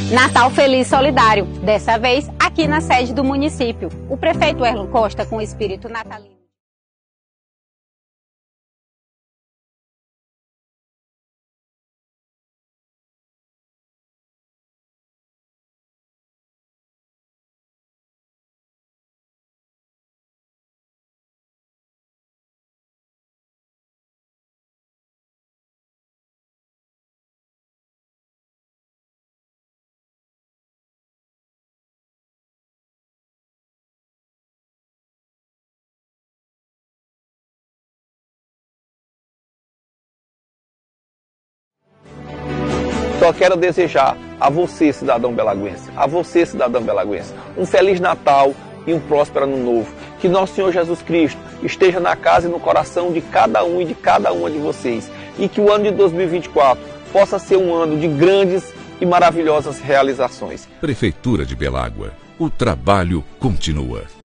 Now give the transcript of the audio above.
Natal Feliz Solidário, dessa vez aqui na sede do município. O prefeito Erlon Costa, com o espírito natalino. Só quero desejar a você, cidadão belaguense, um Feliz Natal e um próspero Ano Novo. Que nosso Senhor Jesus Cristo esteja na casa e no coração de cada um e de cada uma de vocês. E que o ano de 2024 possa ser um ano de grandes e maravilhosas realizações. Prefeitura de Belágua. O trabalho continua.